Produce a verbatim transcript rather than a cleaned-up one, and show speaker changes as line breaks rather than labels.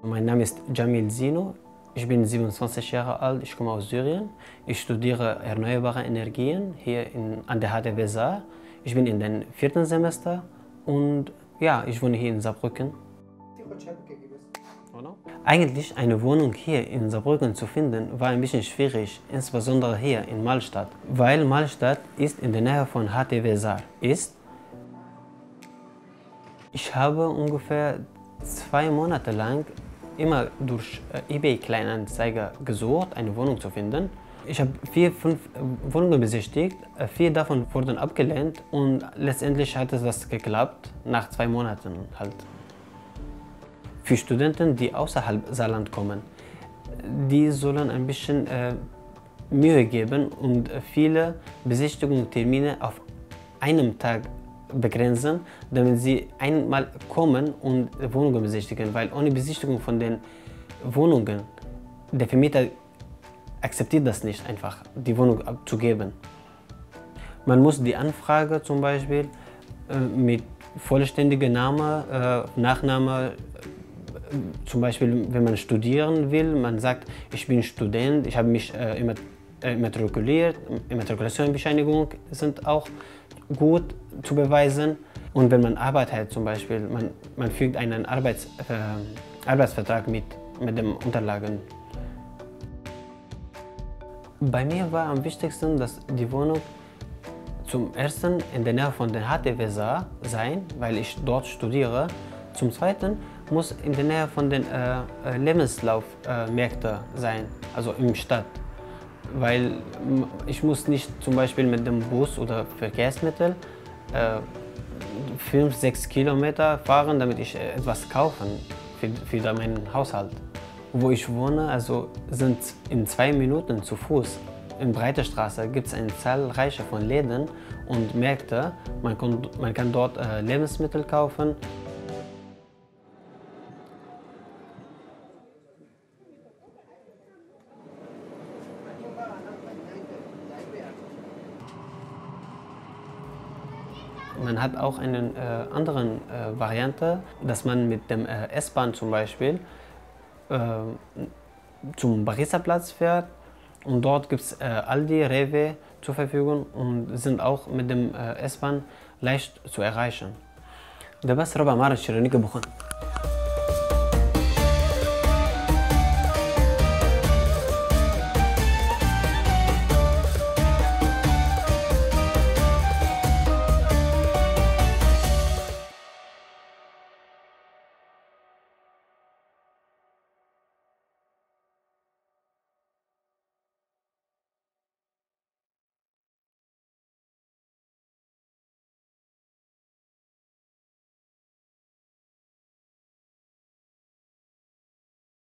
Mein Name ist Jamil Zino, ich bin siebenundzwanzig Jahre alt, ich komme aus Syrien. Ich studiere erneuerbare Energien hier in, an der H D W Saar. Ich bin in den vierten Semester und ja, ich wohne hier in Saarbrücken. Eigentlich eine Wohnung hier in Saarbrücken zu finden, war ein bisschen schwierig, insbesondere hier in Malstatt, weil Malstatt ist in der Nähe von H D W Saar ist. Ich habe ungefähr zwei Monate lang immer durch eBay Kleinanzeiger gesucht, eine Wohnung zu finden. Ich habe vier, fünf Wohnungen besichtigt, vier davon wurden abgelehnt und letztendlich hat es das geklappt, nach zwei Monaten halt. Für Studenten, die außerhalb Saarland kommen, die sollen ein bisschen äh, Mühe geben und viele Besichtigungstermine auf einem Tag begrenzen, damit sie einmal kommen und Wohnungen besichtigen, weil ohne Besichtigung von den Wohnungen, der Vermieter akzeptiert das nicht einfach, die Wohnung abzugeben. Man muss die Anfrage zum Beispiel äh, mit vollständigem Name, äh, Nachname, äh, zum Beispiel wenn man studieren will, man sagt, ich bin Student, ich habe mich äh, immer immatrikuliert, Immatrikulationsbescheinigung sind auch gut zu beweisen. Und wenn man Arbeit hat zum Beispiel, man, man fügt einen Arbeits, äh, Arbeitsvertrag mit, mit den Unterlagen. Bei mir war am wichtigsten, dass die Wohnung zum ersten in der Nähe von der H D W Saar sein, weil ich dort studiere. Zum zweiten muss in der Nähe von den äh, Lebenslaufmärkten äh, sein, also im Stadt. Weil ich muss nicht zum Beispiel mit dem Bus oder Verkehrsmittel äh, fünf, sechs Kilometer fahren, damit ich etwas kaufen für, für meinen Haushalt. Wo ich wohne, also sind in zwei Minuten zu Fuß. In Breite Straße gibt es eine zahlreiche von Läden und Märkte. Man kann, man kann dort äh, Lebensmittel kaufen. Man hat auch eine äh, andere äh, Variante, dass man mit dem äh, S-Bahn zum Beispiel äh, zum Barista-Platz fährt und dort gibt es äh, Aldi, Rewe zur Verfügung und sind auch mit dem äh, S-Bahn leicht zu erreichen. ده بس ربع معرض شيرانيكا بوخان